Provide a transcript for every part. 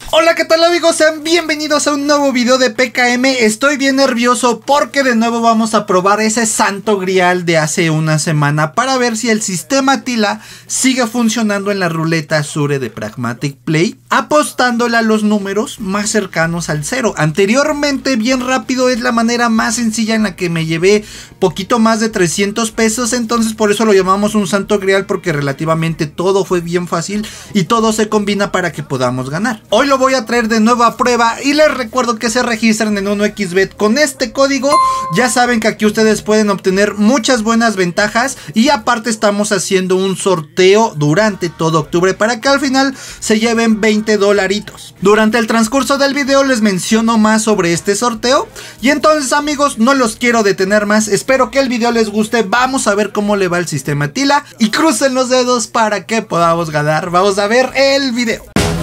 Hola, ¿qué tal amigos? Sean bienvenidos a un nuevo video de PKM. Estoy bien nervioso porque de nuevo vamos a probar ese santo grial de hace una semana para ver si el sistema Tila sigue funcionando en la ruleta Azure de Pragmatic Play, apostándole a los números más cercanos al cero. Anteriormente, bien rápido, es la manera más sencilla en la que me llevé poquito más de 300 pesos, entonces por eso lo llamamos un santo grial, porque relativamente todo fue bien fácil y todo se combina para que podamos ganar. Hoy lo voy a traer de nuevo a prueba y les recuerdo que se registren en 1xBet con este código. Ya saben que aquí ustedes pueden obtener muchas buenas ventajas y aparte estamos haciendo un sorteo durante todo octubre para que al final se lleven 20 dolaritos. Durante el transcurso del video les menciono más sobre este sorteo y entonces amigos, no los quiero detener más, espero que el video les guste. Vamos a ver cómo le va el sistema Tila y crucen los dedos para que podamos ganar. Vamos a ver el video.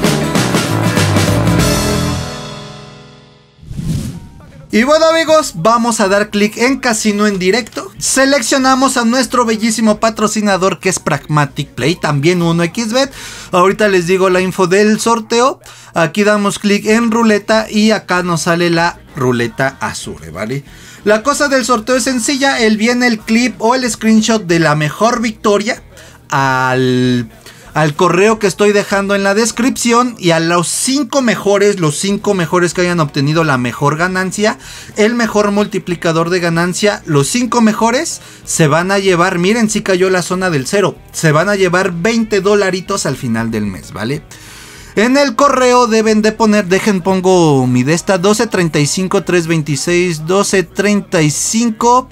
Y bueno amigos, vamos a dar clic en Casino en Directo. Seleccionamos a nuestro bellísimo patrocinador que es Pragmatic Play, también 1xBet. Ahorita les digo la info del sorteo. Aquí damos clic en ruleta y acá nos sale la ruleta Azure, ¿vale? La cosa del sorteo es sencilla, viene el clip o el screenshot de la mejor victoria al correo que estoy dejando en la descripción, y a los 5 mejores, que hayan obtenido la mejor ganancia, el mejor multiplicador de ganancia, los 5 mejores se van a llevar, miren si cayó la zona del cero, se van a llevar 20 dolaritos al final del mes, ¿vale? En el correo deben de poner, pongo mi de esta, 1235 326, 1235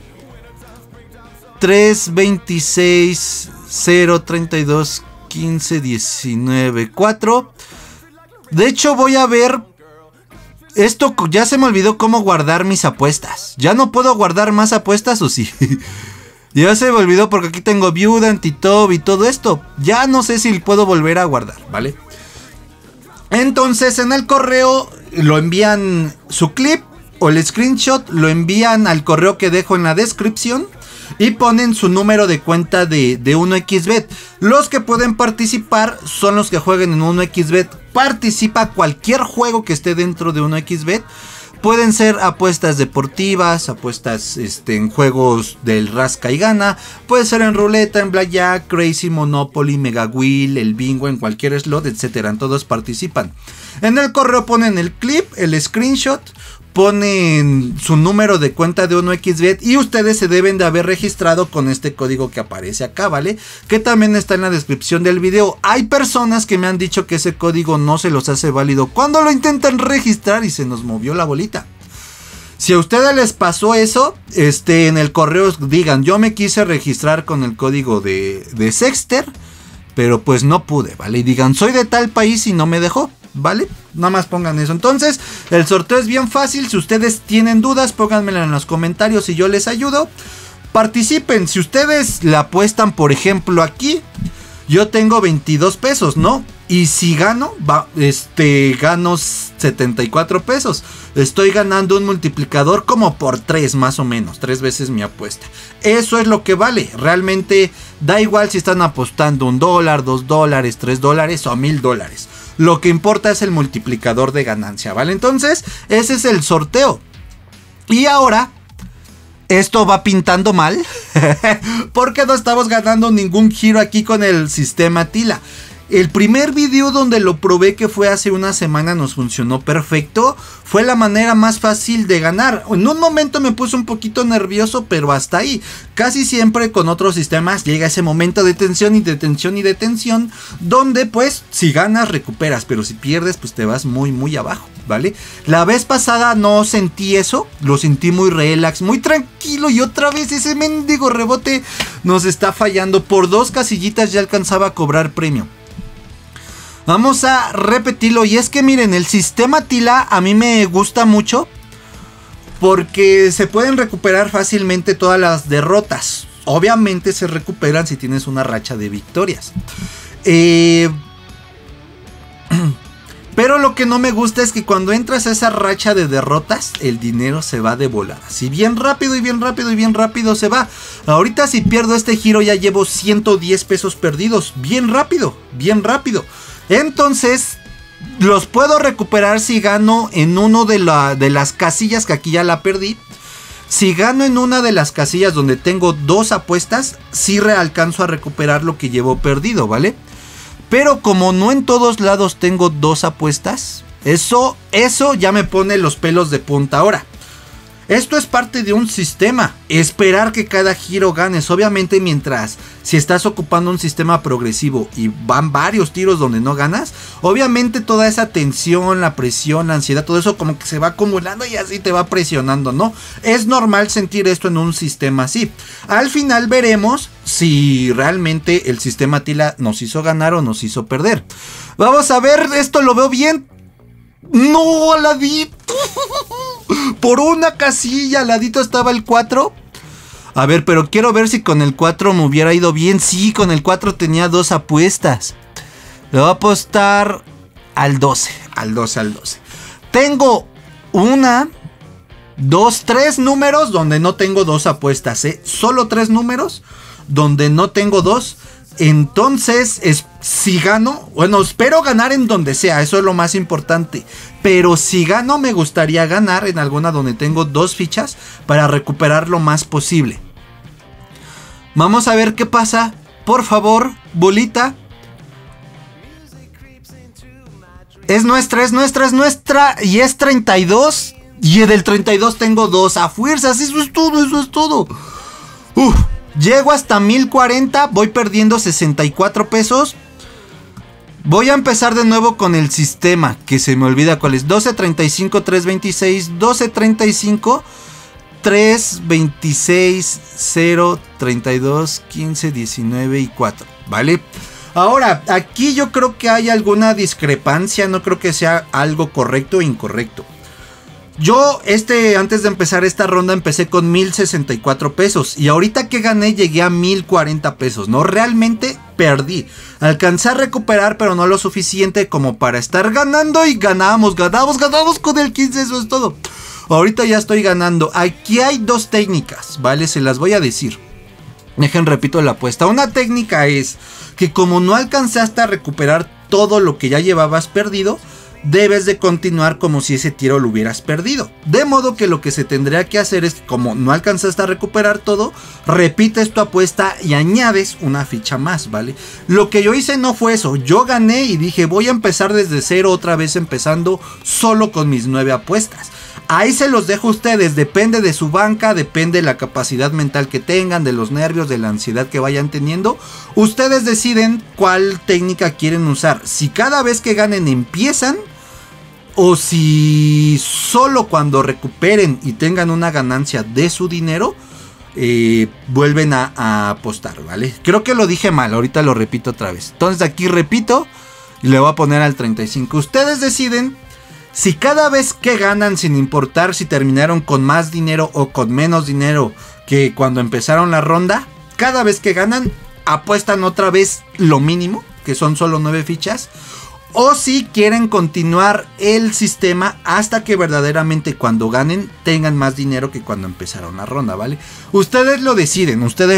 326 032 15 19 4. De hecho voy a ver esto, ya se me olvidó cómo guardar mis apuestas. Ya no puedo guardar más apuestas, ¿o sí? Ya se me olvidó porque aquí tengo viuda, antitop y todo esto. Ya no sé si puedo volver a guardar, ¿vale? Entonces en el correo lo envían su clip o el screenshot, lo envían al correo que dejo en la descripción y ponen su número de cuenta de 1xBet. Los que pueden participar son los que jueguen en 1xBet. Participa cualquier juego que esté dentro de 1xBet. Pueden ser apuestas deportivas, apuestas en juegos del rasca y gana. Puede ser en ruleta, en blackjack, crazy, monopoly, mega wheel, el bingo, en cualquier slot, etcétera. Todos participan. En el correo ponen el clip, el screenshot, ponen su número de cuenta de 1xBet y ustedes se deben de haber registrado con este código que aparece acá, ¿vale? Que también está en la descripción del video. Hay personas que me han dicho que ese código no se los hace válido cuando lo intentan registrar y se nos movió la bolita. Si a ustedes les pasó eso, en el correo digan, yo me quise registrar con el código de Sexter, pero pues no pude, ¿vale? Y digan, soy de tal país y no me dejó, ¿vale? Nada más pongan eso. Entonces el sorteo es bien fácil. Si ustedes tienen dudas, pónganmelo en los comentarios y yo les ayudo. Participen. Si ustedes la apuestan, por ejemplo aquí, yo tengo 22 pesos, ¿no? Y si gano, gano 74 pesos. Estoy ganando un multiplicador como por 3 más o menos, 3 veces mi apuesta. Eso es lo que vale. Realmente da igual si están apostando $1, $2, $3 o $1000. Lo que importa es el multiplicador de ganancia, ¿vale? Entonces, ese es el sorteo. Y ahora, esto va pintando mal, porque no estamos ganando ningún giro aquí con el sistema Tila. El primer video donde lo probé, que fue hace una semana, nos funcionó perfecto. Fue la manera más fácil de ganar. En un momento me puse un poquito nervioso, pero hasta ahí. Casi siempre con otros sistemas llega ese momento de tensión y de tensión y de tensión, donde pues si ganas recuperas, pero si pierdes pues te vas muy muy abajo, ¿vale? La vez pasada no sentí eso, lo sentí muy relax, muy tranquilo, y otra vez ese mendigo rebote nos está fallando. Por 2 casillitas ya alcanzaba a cobrar premio. Vamos a repetirlo, y es que miren, el sistema Tila a mí me gusta mucho porque se pueden recuperar fácilmente todas las derrotas. Obviamente se recuperan si tienes una racha de victorias. Pero lo que no me gusta es que cuando entras a esa racha de derrotas, el dinero se va de volada. Si bien rápido y bien rápido y bien rápido se va. Ahorita si pierdo este giro ya llevo 110 pesos perdidos. Bien rápido, bien rápido. Entonces, Los puedo recuperar si gano en uno de las casillas, que aquí ya la perdí. Si gano en una de las casillas donde tengo 2 apuestas, sí alcanzo a recuperar lo que llevo perdido, ¿vale? Pero como no en todos lados tengo 2 apuestas, eso ya me pone los pelos de punta ahora. Esto es parte de un sistema. Esperar que cada giro ganes. Obviamente si estás ocupando un sistema progresivo y van varios tiros donde no ganas, obviamente toda esa tensión, la presión, la ansiedad, todo eso como que se va acumulando y así te va presionando, ¿no? Es normal sentir esto en un sistema así. Al final veremos si realmente el sistema Tila nos hizo ganar o nos hizo perder. Vamos a ver, esto lo veo bien. No, Aladito. Por una casilla, al ladito estaba el 4. A ver, pero quiero ver si con el 4 me hubiera ido bien. Sí, con el 4 tenía 2 apuestas. Le voy a apostar al 12. Al 12. Tengo 1, 2, 3 números donde no tengo 2 apuestas, ¿eh? Solo 3 números donde no tengo 2. Entonces, si gano, bueno, espero ganar en donde sea, eso es lo más importante. Pero si gano, me gustaría ganar en alguna donde tengo 2 fichas para recuperar lo más posible. Vamos a ver qué pasa. Por favor, bolita. Es nuestra. Y es 32. Y del 32 tengo 2 a fuerzas. Eso es todo. Llego hasta 1040, voy perdiendo 64 pesos. Voy a empezar de nuevo con el sistema, que se me olvida cuál es. 12, 35, 326, 12, 35, 326, 0, 32, 15, 19 y 4, ¿vale? Ahora, aquí yo creo que hay alguna discrepancia, no creo que sea algo correcto o incorrecto. Yo antes de empezar esta ronda empecé con 1064 pesos y ahorita que gané llegué a 1040 pesos, ¿no? Realmente perdí, alcancé a recuperar pero no lo suficiente como para estar ganando y ganamos con el 15, eso es todo. Ahorita ya estoy ganando. Aquí hay 2 técnicas, ¿vale? Se las voy a decir. Repito la apuesta. Una técnica es que como no alcanzaste a recuperar todo lo que ya llevabas perdido, debes de continuar como si ese tiro lo hubieras perdido. De modo que lo que se tendría que hacer es que como no alcanzaste a recuperar todo, repites tu apuesta y añades una ficha más, ¿vale? Lo que yo hice no fue eso. Yo gané y dije voy a empezar desde cero otra vez empezando solo con mis 9 apuestas. Ahí se los dejo a ustedes, depende de su banca, depende de la capacidad mental que tengan, de los nervios, de la ansiedad que vayan teniendo. Ustedes deciden cuál técnica quieren usar. Si cada vez que ganen empiezan, o si solo cuando recuperen y tengan una ganancia de su dinero, vuelven a apostar, ¿vale? Creo que lo dije mal, ahorita lo repito otra vez. Entonces aquí repito y le voy a poner al 35. Ustedes deciden si cada vez que ganan, sin importar si terminaron con más dinero o con menos dinero que cuando empezaron la ronda, cada vez que ganan apuestan otra vez lo mínimo, que son solo 9 fichas. O si quieren continuar el sistema hasta que verdaderamente cuando ganen tengan más dinero que cuando empezaron la ronda, ¿vale? Ustedes lo deciden.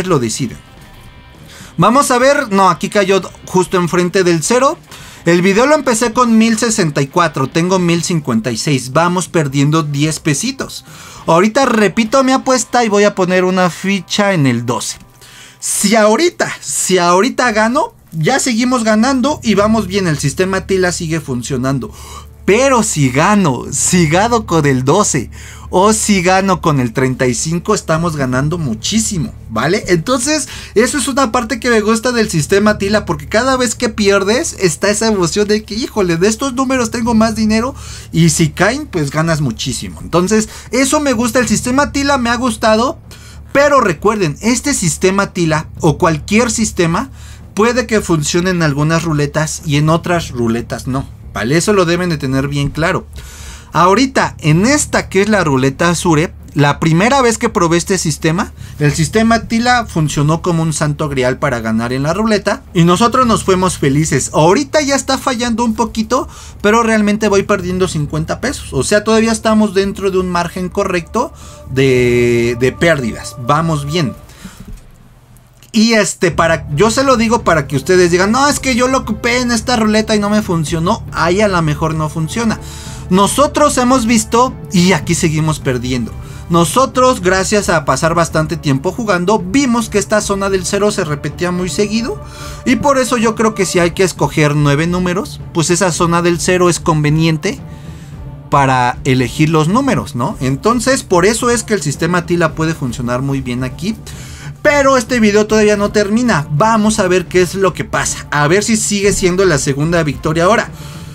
Vamos a ver, no, aquí cayó justo enfrente del 0. El video lo empecé con 1064, tengo 1056, vamos perdiendo 10 pesitos. Ahorita repito mi apuesta y voy a poner una ficha en el 12. Si ahorita gano, ya seguimos ganando y vamos bien, el sistema Tila sigue funcionando. Pero si gano con el 12 o si gano con el 35, estamos ganando muchísimo, ¿vale? Entonces, eso es una parte que me gusta del sistema Tila, porque cada vez que pierdes está esa emoción de que, híjole, de estos números tengo más dinero y si caen, pues ganas muchísimo. Entonces, eso me gusta, el sistema Tila me ha gustado, pero recuerden, este sistema Tila o cualquier sistema puede que funcione en algunas ruletas y en otras ruletas no, ¿vale? Eso lo deben de tener bien claro. Ahorita, en esta que es la ruleta Azure, la primera vez que probé este sistema, el sistema Tila funcionó como un santo grial para ganar en la ruleta y nosotros nos fuimos felices. Ahorita ya está fallando un poquito, pero realmente voy perdiendo 50 pesos. O sea, todavía estamos dentro de un margen correcto de pérdidas. Vamos bien. Y yo se lo digo para que ustedes digan, no, es que yo lo ocupé en esta ruleta y no me funcionó. Ahí a lo mejor no funciona. Nosotros hemos visto y aquí seguimos perdiendo. Nosotros, gracias a pasar bastante tiempo jugando, vimos que esta zona del 0 se repetía muy seguido. Y por eso yo creo que si hay que escoger 9 números, pues esa zona del 0 es conveniente para elegir los números, ¿no? Entonces, por eso es que el sistema Tila puede funcionar muy bien aquí. Pero este video todavía no termina. Vamos a ver qué es lo que pasa. A ver si sigue siendo la segunda victoria ahora.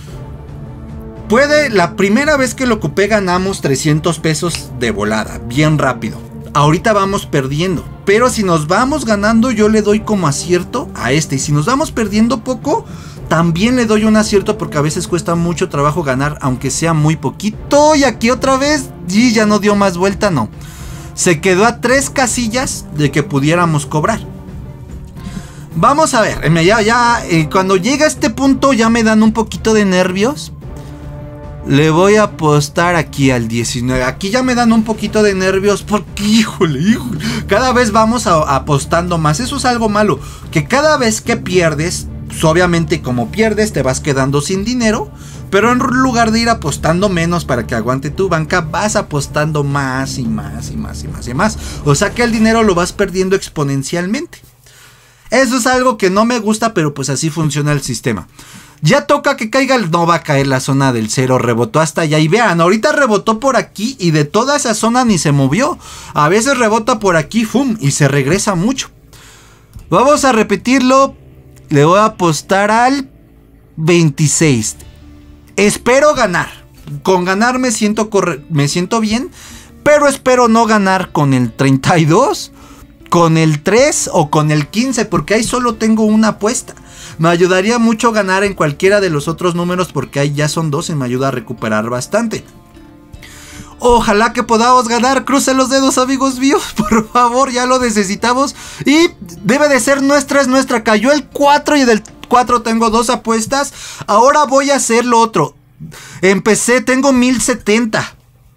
La primera vez que lo ocupé ganamos 300 pesos de volada. Bien rápido. Ahorita vamos perdiendo. Pero si nos vamos ganando yo le doy como acierto a este. Y si nos vamos perdiendo poco, también le doy un acierto porque a veces cuesta mucho trabajo ganar. Aunque sea muy poquito. Y aquí otra vez. Y ya no dio más vuelta, no. Se quedó a 3 casillas de que pudiéramos cobrar. Vamos a ver. Cuando llega a este punto ya me dan un poquito de nervios. Le voy a apostar aquí al 19. Aquí ya me dan un poquito de nervios porque, híjole. Cada vez vamos apostando más. Eso es algo malo. Que cada vez que pierdes, pues obviamente como pierdes te vas quedando sin dinero. Pero en lugar de ir apostando menos para que aguante tu banca, vas apostando más y más y más y más y más. O sea que el dinero lo vas perdiendo exponencialmente. Eso es algo que no me gusta, pero pues así funciona el sistema. Ya toca que caiga, no va a caer la zona del 0, rebotó hasta allá. Y vean, ahorita rebotó por aquí y de toda esa zona ni se movió. A veces rebota por aquí, ¡fum! Y se regresa mucho. Vamos a repetirlo. Le voy a apostar al 26. Espero ganar. Con ganar me siento bien. Pero espero no ganar con el 32, con el 3 o con el 15. Porque ahí solo tengo una apuesta. Me ayudaría mucho ganar en cualquiera de los otros números. Porque ahí ya son 12 y me ayuda a recuperar bastante. Ojalá que podamos ganar. Crucen los dedos, amigos míos. Por favor, ya lo necesitamos. Y debe de ser nuestra, es nuestra. Cayó el 4 y del 4 tengo 2 apuestas. Ahora voy a hacer lo otro. Empecé, tengo 1070.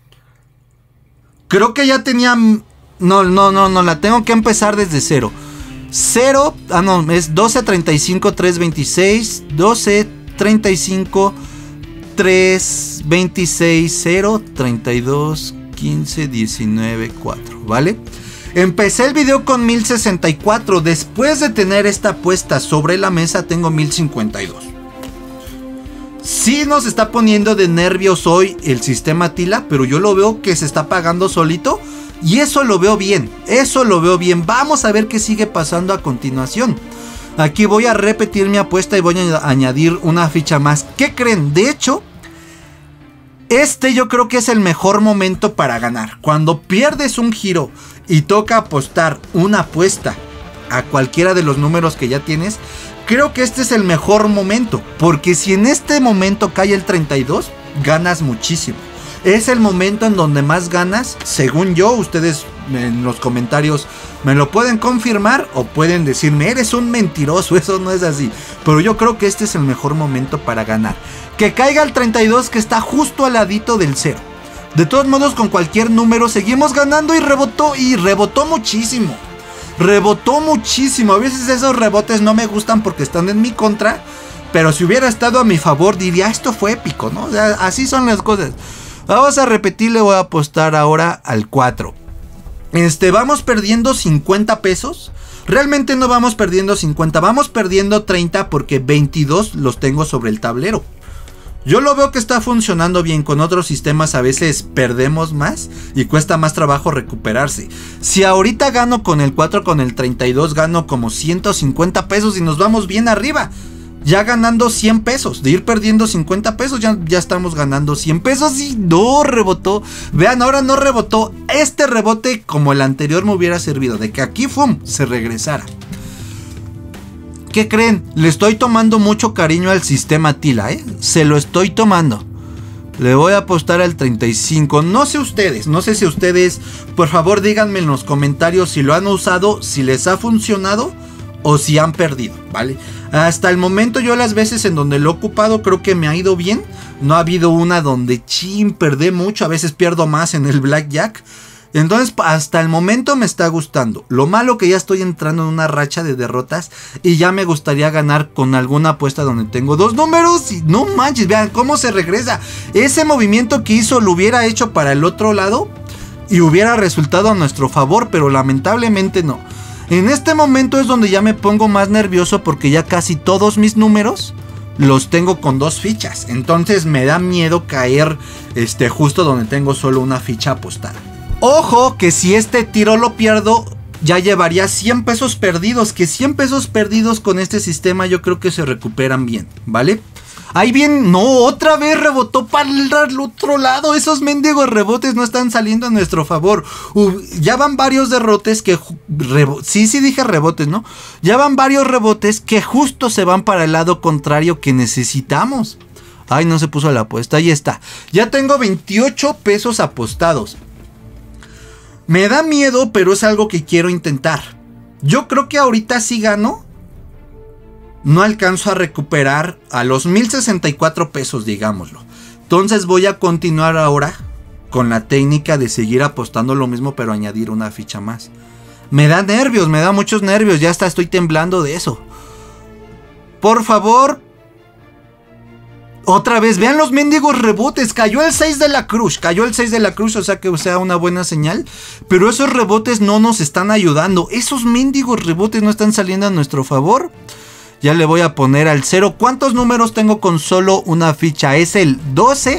Creo que ya tenía... No, la tengo que empezar desde 0. 0, es 12, 35, 3, 26. 12, 35, 3, 26, 0, 32, 15, 19, 4, ¿vale? Empecé el video con 1064. Después de tener esta apuesta sobre la mesa, tengo 1052. Sí nos está poniendo de nervios hoy el sistema Tila, pero yo lo veo que se está pagando solito. Y eso lo veo bien, Vamos a ver qué sigue pasando a continuación. Aquí voy a repetir mi apuesta y voy a añadir una ficha más. ¿Qué creen? De hecho, yo creo que es el mejor momento para ganar. Cuando pierdes un giro y toca apostar una apuesta a cualquiera de los números que ya tienes, creo que este es el mejor momento. Porque si en este momento cae el 32, ganas muchísimo. Es el momento en donde más ganas, según yo. Ustedes en los comentarios me lo pueden confirmar o pueden decirme, eres un mentiroso, eso no es así. Pero yo creo que este es el mejor momento para ganar. Que caiga el 32, que está justo al ladito del 0. De todos modos, con cualquier número seguimos ganando y rebotó muchísimo. Rebotó muchísimo. A veces esos rebotes no me gustan porque están en mi contra. Pero si hubiera estado a mi favor, diría, esto fue épico, ¿no? O sea, así son las cosas. Vamos a repetir, le voy a apostar ahora al 4. Vamos perdiendo 50 pesos. Realmente no vamos perdiendo 50, vamos perdiendo 30 porque 22 los tengo sobre el tablero. Yo lo veo que está funcionando bien. Con otros sistemas a veces perdemos más y cuesta más trabajo recuperarse. Si ahorita gano con el 4, con el 32, gano como 150 pesos y nos vamos bien arriba. Ya ganando 100 pesos, de ir perdiendo 50 pesos, ya estamos ganando 100 pesos y no rebotó. Vean, ahora no rebotó. Este rebote, como el anterior, me hubiera servido, de que aquí, ¡fum!, se regresara. ¿Qué creen? Le estoy tomando mucho cariño al sistema Tila, Se lo estoy tomando. Le voy a apostar al 35. No sé si ustedes, por favor díganme en los comentarios si lo han usado, si les ha funcionado o si han perdido, ¿vale? Hasta el momento yo las veces en donde lo he ocupado creo que me ha ido bien. No ha habido una donde perdí mucho. A veces pierdo más en el blackjack. Entonces hasta el momento me está gustando. Lo malo que ya estoy entrando en una racha de derrotas y ya me gustaría ganar con alguna apuesta donde tengo 2 números. Y no manches, vean cómo se regresa. Ese movimiento que hizo lo hubiera hecho para el otro lado y hubiera resultado a nuestro favor, pero lamentablemente no. En este momento es donde ya me pongo más nervioso porque ya casi todos mis números los tengo con 2 fichas. Entonces me da miedo caer justo donde tengo solo una ficha apostada. Ojo que si este tiro lo pierdo, ya llevaría 100 pesos perdidos. Que 100 pesos perdidos con este sistema yo creo que se recuperan bien, ¿vale? Ahí bien, no, otra vez rebotó para el otro lado. Esos mendigos rebotes no están saliendo a nuestro favor. Ya van varios derrotes que... Sí dije rebotes, ¿no? Ya van varios rebotes que justo se van para el lado contrario que necesitamos. Ay, no se puso la apuesta, ahí está. Ya tengo 28 pesos apostados. Me da miedo, pero es algo que quiero intentar. Yo creo que ahorita si gano, no alcanzo a recuperar a los 1064 pesos, digámoslo. Entonces voy a continuar ahora con la técnica de seguir apostando lo mismo, pero añadir una ficha más. Me da nervios, me da muchos nervios. Ya hasta estoy temblando de eso. Por favor. Otra vez, vean los mendigos rebotes. Cayó el 6 de la cruz. Cayó el 6 de la cruz, o sea que sea una buena señal. Pero esos rebotes no nos están ayudando. Esos mendigos rebotes no están saliendo a nuestro favor. Ya le voy a poner al 0. ¿Cuántos números tengo con solo una ficha? Es el 12.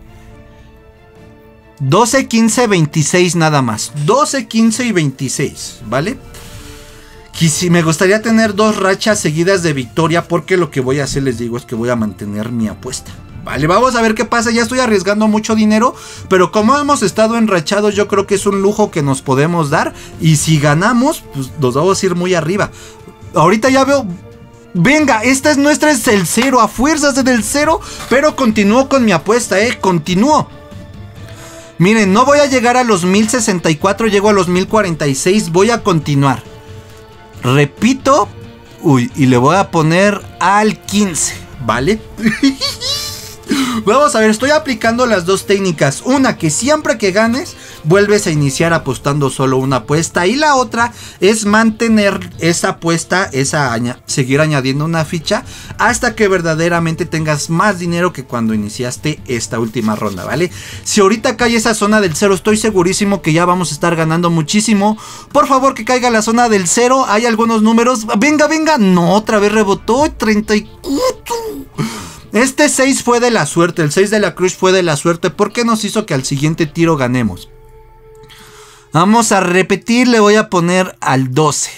12, 15, 26 nada más. 12, 15 y 26, ¿vale? Y si me gustaría tener 2 rachas seguidas de victoria, porque lo que voy a hacer, les digo, es que voy a mantener mi apuesta. Vale, vamos a ver qué pasa. Ya estoy arriesgando mucho dinero, pero como hemos estado enrachados, yo creo que es un lujo que nos podemos dar. Y si ganamos, pues nos vamos a ir muy arriba. Ahorita ya veo... Venga, esta es nuestra, es el 0, a fuerzas es del 0, pero continúo con mi apuesta, continúo. Miren, no voy a llegar a los 1064, llego a los 1046, voy a continuar. Repito, y le voy a poner al 15, ¿vale? Vamos a ver, estoy aplicando las 2 técnicas. Una, que siempre que ganes, vuelves a iniciar apostando solo una apuesta. Y la otra es mantener esa apuesta, seguir añadiendo una ficha hasta que verdaderamente tengas más dinero que cuando iniciaste esta última ronda, ¿vale? Si ahorita cae esa zona del 0, estoy segurísimo que ya vamos a estar ganando muchísimo. Por favor, que caiga la zona del 0. Hay algunos números. Venga, venga. No, otra vez rebotó. 34. Este 6 fue de la suerte, el 6 de la cruz fue de la suerte porque nos hizo que al siguiente tiro ganemos. Vamos a repetir, le voy a poner al 12.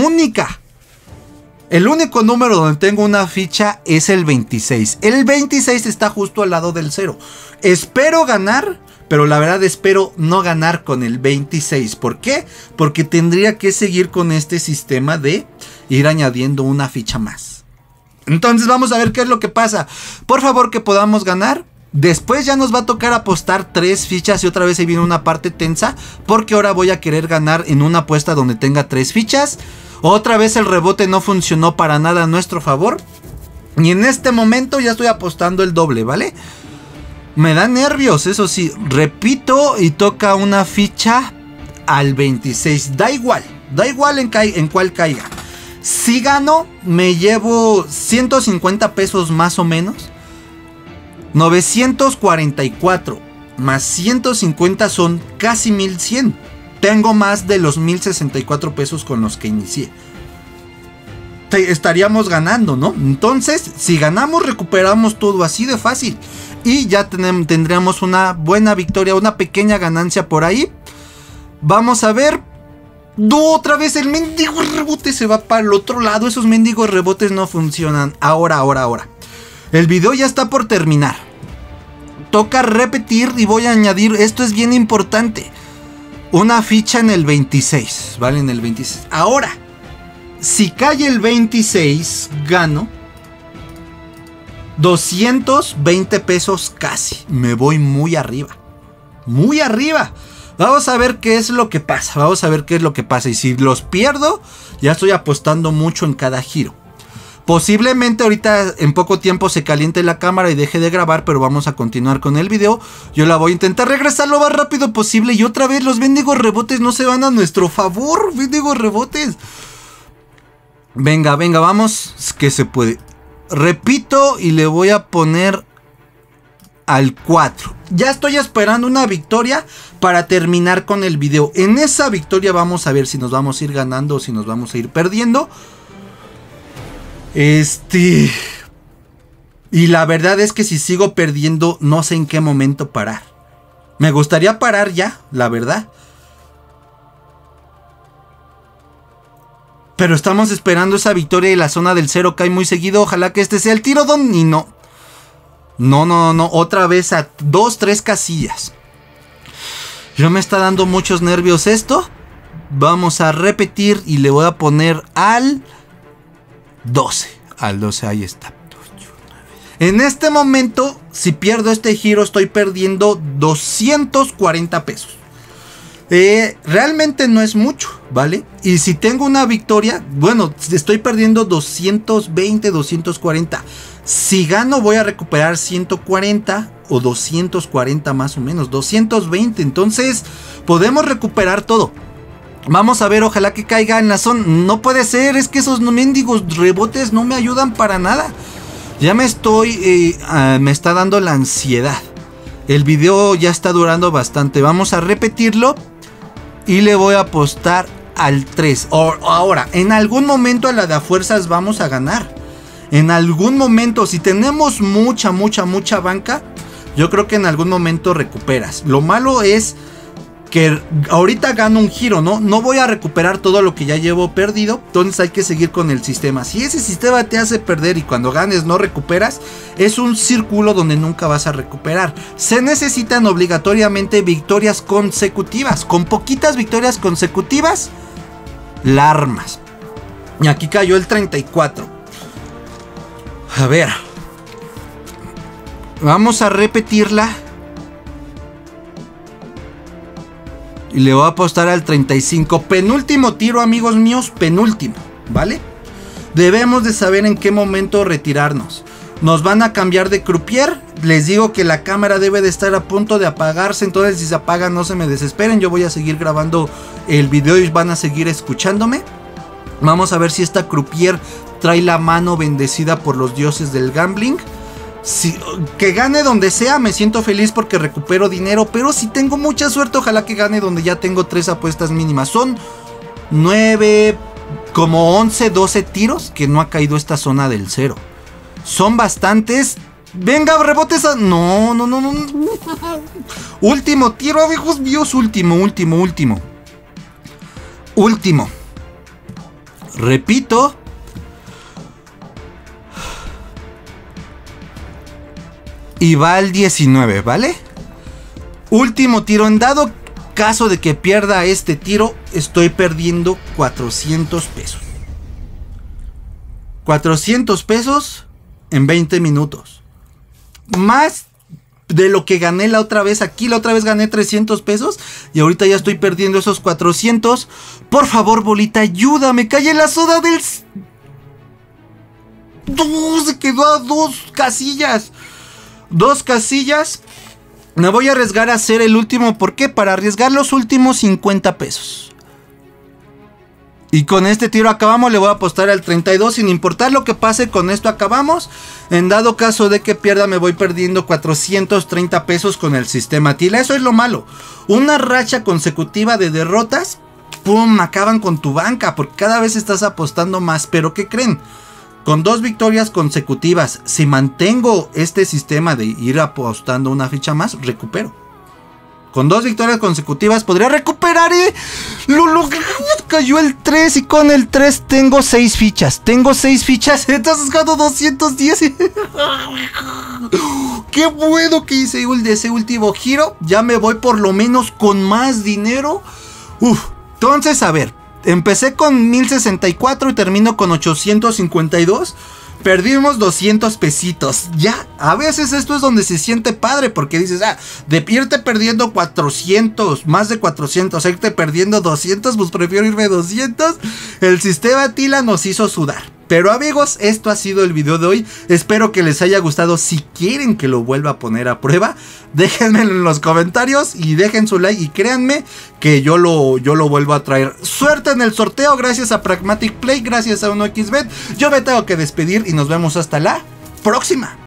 El único número donde tengo una ficha es el 26. El 26 está justo al lado del 0. Espero ganar, pero la verdad espero no ganar con el 26. ¿Por qué? Porque tendría que seguir con este sistema de ir añadiendo una ficha más. Entonces vamos a ver qué es lo que pasa. Por favor, que podamos ganar. Después ya nos va a tocar apostar 3 fichas y otra vez ahí viene una parte tensa, porque ahora voy a querer ganar en una apuesta donde tenga 3 fichas. Otra vez el rebote no funcionó para nada a nuestro favor. Y en este momento ya estoy apostando el doble, ¿vale? Me da nervios, eso sí. Repito, y toca una ficha al 26. Da igual en cuál caiga. Si gano, me llevo 150 pesos más o menos. 944 más 150 son casi 1100. Tengo más de los 1064 pesos con los que inicié. Estaríamos ganando, ¿no? Entonces, si ganamos, recuperamos todo así de fácil. Y ya tendríamos una buena victoria, una pequeña ganancia por ahí. Vamos a ver. No, otra vez el mendigo rebote se va para el otro lado. Esos mendigos rebotes no funcionan. Ahora. El video ya está por terminar. Toca repetir y voy a añadir, esto es bien importante, una ficha en el 26, ¿vale? En el 26. Ahora, si cae el 26, gano 220 pesos casi. Me voy muy arriba. Muy arriba. Vamos a ver qué es lo que pasa. Y si los pierdo, ya estoy apostando mucho en cada giro. Posiblemente ahorita en poco tiempo se caliente la cámara y deje de grabar, pero vamos a continuar con el video. Yo la voy a intentar regresar lo más rápido posible. Y otra vez los mendigos rebotes no se van a nuestro favor. Mendigos rebotes. Venga, venga, vamos. Es que se puede. Repito y le voy a poner al 4. Ya estoy esperando una victoria para terminar con el video. En esa victoria vamos a ver si nos vamos a ir ganando o si nos vamos a ir perdiendo. Y la verdad es que si sigo perdiendo, no sé en qué momento parar. Me gustaría parar ya, la verdad. Pero estamos esperando esa victoria y la zona del 0 cae muy seguido. Ojalá que este sea el tiro, y no. No. Otra vez a 2, 3 casillas. Ya me está dando muchos nervios esto. Vamos a repetir y le voy a poner al 12. Al 12, ahí está. En este momento, si pierdo este giro, estoy perdiendo 240 pesos. Realmente no es mucho, ¿vale? Y si tengo una victoria, bueno, estoy perdiendo 220, 240. Si gano, voy a recuperar 140 o 240 más o menos, 220. Entonces, podemos recuperar todo. Vamos a ver, ojalá que caiga en la zona. No puede ser, es que esos mendigos rebotes no me ayudan para nada. Ya me está dando la ansiedad. El video ya está durando bastante. Vamos a repetirlo. Y le voy a apostar al 3. Ahora, en algún momento a la de a fuerzas vamos a ganar. En algún momento, si tenemos mucha banca, yo creo que en algún momento recuperas. Lo malo es que ahorita gano un giro, ¿no? No voy a recuperar todo lo que ya llevo perdido. Entonces hay que seguir con el sistema. Si ese sistema te hace perder y cuando ganes no recuperas, es un círculo donde nunca vas a recuperar. Se necesitan obligatoriamente victorias consecutivas. Con poquitas victorias consecutivas, la armas. Y aquí cayó el 34. A ver. Vamos a repetirla. Y le voy a apostar al 35. Penúltimo tiro, amigos míos. Penúltimo, ¿vale? Debemos de saber en qué momento retirarnos. Nos van a cambiar de croupier. Les digo que la cámara debe de estar a punto de apagarse. Entonces si se apaga no se me desesperen. Yo voy a seguir grabando el video y van a seguir escuchándome. Vamos a ver si esta croupier trae la mano bendecida por los dioses del gambling. Que gane donde sea, me siento feliz porque recupero dinero. Pero si tengo mucha suerte, ojalá que gane donde ya tengo 3 apuestas mínimas. Son 9, como 11, 12 tiros que no ha caído esta zona del 0. Son bastantes. Venga, rebotes a... No. Último tiro, amigos míos. Último. Repito. Y va al 19, ¿vale? Último tiro. En dado caso de que pierda este tiro, estoy perdiendo 400 pesos. 400 pesos en 20 minutos. Más de lo que gané la otra vez. Aquí la otra vez gané 300 pesos. Y ahorita ya estoy perdiendo esos 400. Por favor, bolita, ayúdame. Calle la soda del... Se quedó a 2 casillas. 2 casillas. Me voy a arriesgar a hacer el último. ¿Por qué? Para arriesgar los últimos 50 pesos. Y con este tiro acabamos. Le voy a apostar al 32. Sin importar lo que pase, con esto acabamos. En dado caso de que pierda, me voy perdiendo 430 pesos con el sistema Tila. Eso es lo malo. Una racha consecutiva de derrotas, ¡pum!, acaban con tu banca. Porque cada vez estás apostando más. Pero ¿qué creen? Con 2 victorias consecutivas, si mantengo este sistema de ir apostando una ficha más, recupero. Con 2 victorias consecutivas podría recuperar. Cayó el 3 y con el 3 tengo 6 fichas. Entonces gano 210. Qué bueno que hice ese último giro. Ya me voy por lo menos con más dinero. Entonces, a ver. Empecé con 1064 y termino con 852. Perdimos 200 pesitos. Ya, a veces esto es donde se siente padre. Porque dices, de irte perdiendo 400, más de 400, irte perdiendo 200, pues prefiero irme 200. El sistema Tila nos hizo sudar. Pero amigos, esto ha sido el video de hoy. Espero que les haya gustado. Si quieren que lo vuelva a poner a prueba, déjenmelo en los comentarios y dejen su like. Y créanme que yo lo vuelvo a traer. Suerte en el sorteo. Gracias a Pragmatic Play. Gracias a 1xBet. Yo me tengo que despedir y nos vemos hasta la próxima.